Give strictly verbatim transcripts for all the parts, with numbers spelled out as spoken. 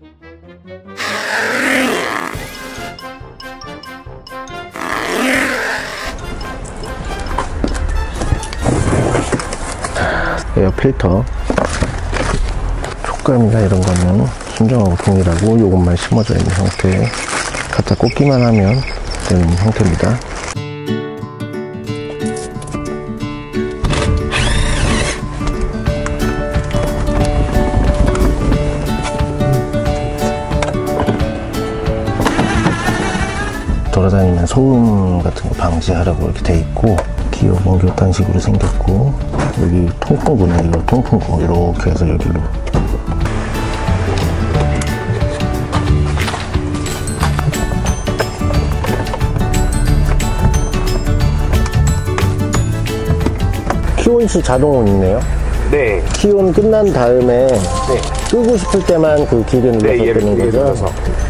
에어 필터 촉감이나 이런 거는 순정하고 동일하고 요것만 심어져 있는 상태. 갖다 꽂기만 하면 되는 형태입니다. 돌아다니는 소음 같은 거 방지하라고 이렇게 돼 있고, 기어 몽교탄 식으로 생겼고, 여기 통풍구네. 이거 통풍구 이렇게 해서 여기로 키온수 자동은 있네요. 네. 키온 끝난 다음에 네. 끄고 싶을 때만 그 길을 눌러서 네, 끄는 거죠? 눌러서.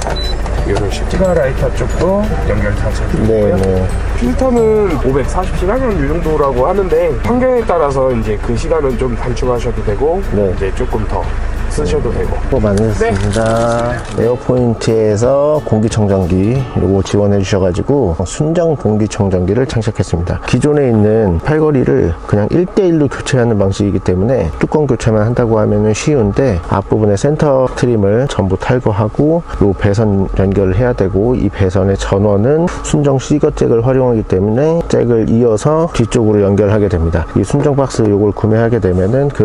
이런 식으로 스티커라이터 쪽도 연결 다 되고요. 네, 네. 필터는 오백사십 시간 이 정도라고 하는데 환경에 따라서 이제 그 시간은 좀 단축하셔도 되고 네. 이제 조금 더 쓰셔도 되고. 또 만드셨습니다. 네. 에어포인트에서 공기청정기 요거 지원해 주셔가지고 순정 공기청정기를 장착했습니다. 기존에 있는 팔걸이를 그냥 일 대 일로 교체하는 방식이기 때문에 뚜껑 교체만 한다고 하면은 쉬운데, 앞부분에 센터 트림을 전부 탈거하고 요 배선 연결을 해야 되고, 이 배선의 전원은 순정 시거잭을 활용하기 때문에 잭을 이어서 뒤쪽으로 연결하게 됩니다. 이 순정 박스 요걸 구매하게 되면은 그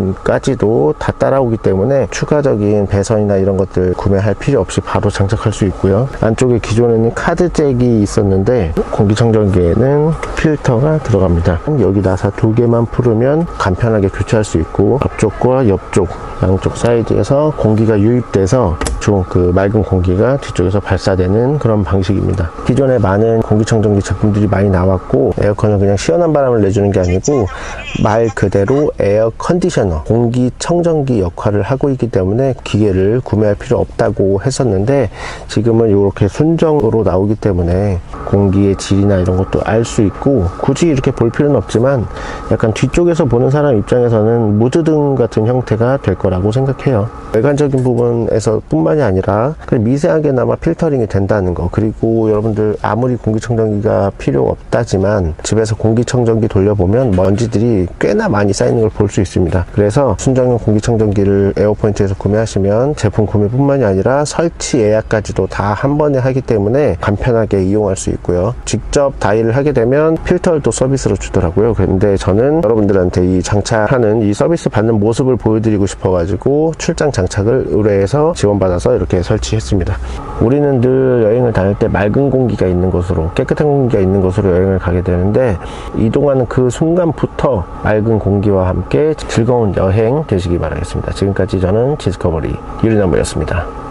배선까지도 다 따라오기 때문에 때문에 추가적인 배선이나 이런 것들 구매할 필요 없이 바로 장착할 수 있고요. 안쪽에 기존에는 카드 잭이 있었는데 공기청정기에는 필터가 들어갑니다. 여기 나사 두 개만 풀으면 간편하게 교체할 수 있고, 앞쪽과 옆쪽 양쪽 사이드에서 공기가 유입돼서 좀 그 맑은 공기가 뒤쪽에서 발사되는 그런 방식입니다. 기존에 많은 공기청정기 제품들이 많이 나왔고, 에어컨은 그냥 시원한 바람을 내주는 게 아니고 말 그대로 에어 컨디셔너, 공기청정기 역할을 하고 있기 때문에 기계를 구매할 필요 없다고 했었는데, 지금은 이렇게 순정으로 나오기 때문에 공기의 질이나 이런 것도 알 수 있고, 굳이 이렇게 볼 필요는 없지만 약간 뒤쪽에서 보는 사람 입장에서는 무드등 같은 형태가 될 거라고 생각해요. 외관적인 부분에서 뿐만이 아니라 그냥 미세하게나마 필터링이 된다는 거, 그리고 여러분들 아무리 공기청정기가 필요 없다지만 집에서 공기청정기 돌려보면 먼지들이 꽤나 많이 쌓이는 걸 볼 수 있습니다. 그래서 순정형 공기청정기를 에어포인트에서 구매하시면 제품 구매뿐만이 아니라 설치 예약까지도 다 한 번에 하기 때문에 간편하게 이용할 수 있고요. 직접 다이를 하게 되면 필터를 또 서비스로 주더라고요. 그런데 저는 여러분들한테 이 장착하는 이 서비스 받는 모습을 보여드리고 싶어가지고 출장 장착을 의뢰해서 지원받아서 이렇게 설치했습니다. 우리는 늘 여행을 다닐 때 맑은 공기가 있는 곳으로, 깨끗한 공기가 있는 곳으로 여행을 가게 되는데, 이동하는 그 순간부터 맑은 공기와 함께 즐거운 여행 되시기 바라겠습니다. 지금까지 저는 디스커버리 유리나무였습니다.